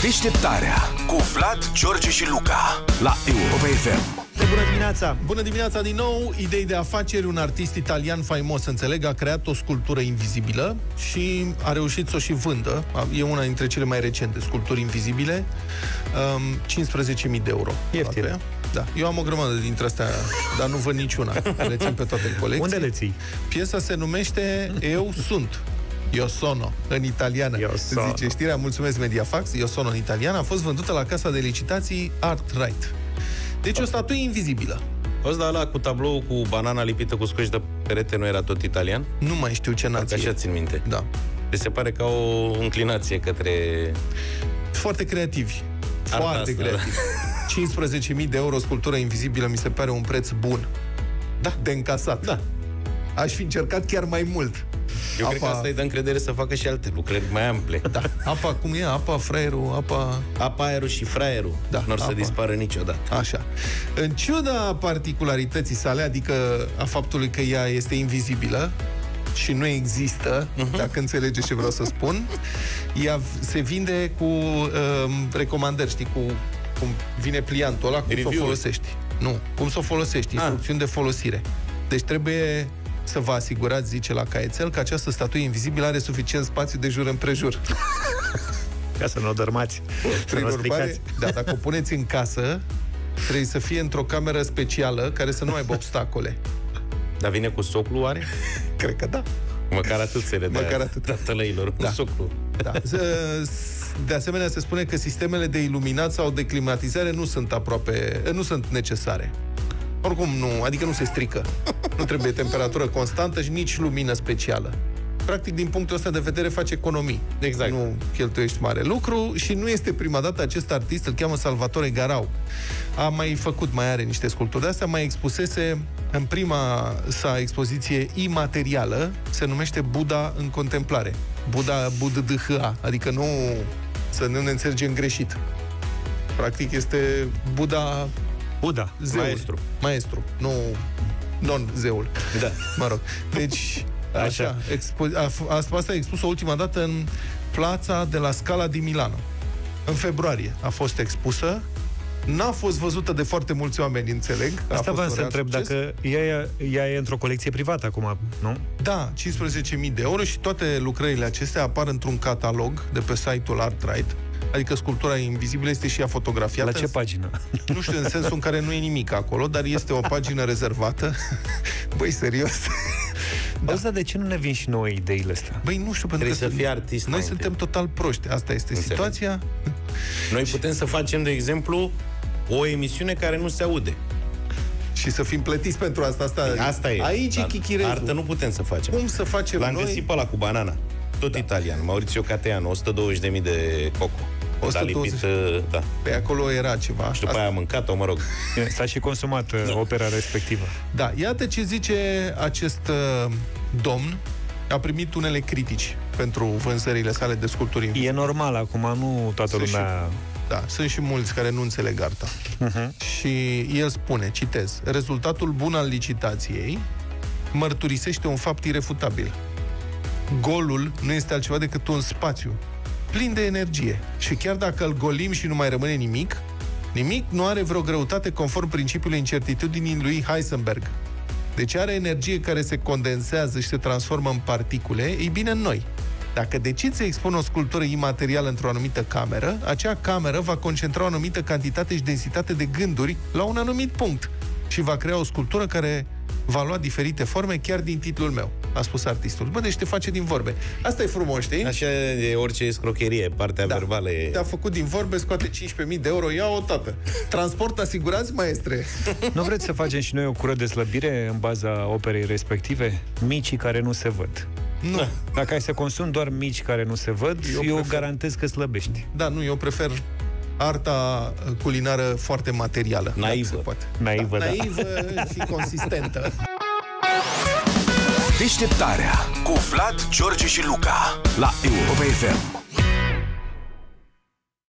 Deșteptarea cu Vlad, George și Luca la Europa FM. Bună dimineața! Bună dimineața din nou! Idei de afaceri. Un artist italian faimos, înțeleg, a creat o sculptură invizibilă și a reușit să o și vândă. E una dintre cele mai recente sculpturi invizibile. 15.000 de euro. Ieftin. Da. Eu am o grămadă dintre astea, dar nu văd niciuna. Le țin pe toate în colecție. Unde le ții? Piesa se numește Eu sunt. Io sono, în italiană. Zice știrea, mulțumesc Mediafax. Io sono în italiană. A fost vândută la casa de licitații Artright. Deci o statuie invizibilă. Ăsta ăla cu tablou cu banana lipită cu scoși de perete nu era tot italian? Nu mai știu ce nație. Așa țin minte. Da. Deci se pare că au o înclinație către... Foarte creativi. Arta Foarte asta, creativi. 15.000 de euro sculptură invizibilă mi se pare un preț bun. Da. De încasat. Da. Aș fi încercat chiar mai mult. Eu cred că asta îi dă încredere să facă și alte lucrări mai ample. Da. Apa, cum e? Apa, fraierul, apa... Apa, aerul și fraierul. Da, nu or să dispară niciodată. Așa. În ciuda particularității sale, adică a faptului că ea este invizibilă și nu există, dacă înțelegeți ce vreau să spun, ea se vinde cu recomandări, știi, cum vine pliantul ăla, cum să o folosești. Nu, cum să o folosești, instrucțiuni de folosire. Deci trebuie să vă asigurați, zice la caietel, că această statuie invizibilă are suficient spațiu de jur împrejur. Ca să nu o dărmați. Prin urmare, dacă o puneți în casă, trebuie să fie într-o cameră specială care să nu aibă obstacole. Dar vine cu soclu, oare? Cred că da. Măcar atât se le dă tălăilor, da. Un soclu. Da. De asemenea, se spune că sistemele de iluminat sau de climatizare nu sunt necesare. Oricum nu, adică nu se strică. Nu trebuie temperatură constantă și nici lumină specială. Practic, din punctul ăsta de vedere, face economii. Exact. Nu cheltuiești mare lucru și nu este prima dată acest artist, îl cheamă Salvatore Garau. Mai are niște sculpturi de astea, mai expusese în prima sa expoziție imaterială, se numește Buddha în contemplare. Buddha, adică nu, să nu ne înțelegem greșit. Practic este Buddha zeul. Maestru, nu non-zeul. Da. Mă rog. Deci, așa. Asta a expus-o ultima dată în Plața de la Scala di Milano. În februarie a fost expusă. N-a fost văzută de foarte mulți oameni, înțeleg. Asta vreau să întreb, dacă ea e într-o colecție privată acum, nu? Da, 15.000 de euro și toate lucrările acestea apar într-un catalog de pe site-ul Artright. Adică sculptura invizibilă este și ea fotografiată. La ce pagină? Nu știu, în sensul în care nu e nimic acolo, dar este o pagină rezervată. Băi, serios. Da. Auzi, de ce nu ne vin și nouă ideile astea? Băi, nu știu, pentru că să fii artist. Noi suntem total proști. Asta este situația. Noi putem să facem, de exemplu, o emisiune care nu se aude. Și să fim plătiți pentru asta. Asta e. Aici e chichirezul. Artă nu putem să facem. Cum să facem noi? L-am găsit pe ăla cu banana. Tot italian. Maurizio Cateano, 120.000 de coco. 120. Da. Pe acolo era ceva. Și după aia a mâncat-o, mă rog. S-a și consumat opera respectivă. Da, iată ce zice acest domn. A primit unele critici pentru vânzările sale de sculpturi. E normal acum, nu toată lumea... Da, sunt și mulți care nu înțeleg arta. Și el spune, citez: rezultatul bun al licitației mărturisește un fapt irefutabil. Golul nu este altceva decât un spațiu plin de energie. Și chiar dacă îl golim și nu mai rămâne nimic nu are vreo greutate conform principiului incertitudinii lui Heisenberg. Deci are energie care se condensează și se transformă în particule. Ei bine, în noi. Dacă decizi să expun o sculptură imaterială într-o anumită cameră, acea cameră va concentra o anumită cantitate și densitate de gânduri la un anumit punct și va crea o sculptură care va lua diferite forme chiar din titlul meu, a spus artistul. Bă, deci te face din vorbe. Asta e frumos, știi? Așa e orice scrocherie, partea verbală e... Te-a făcut din vorbe, scoate 15.000 de euro, ia-o, tată. Transport asigurați, maestre? Nu vreți să facem și noi o cură de slăbire în baza operei respective? Micii care nu se văd. Nu. Dacă ai să consumi doar mici care nu se văd, eu garantez că slăbești. Da, nu, eu prefer arta culinară foarte materială. Naivă. Naivă, da. Naivă și consistentă. Deșteptarea cu Vlad, George și Luca la Europa FM.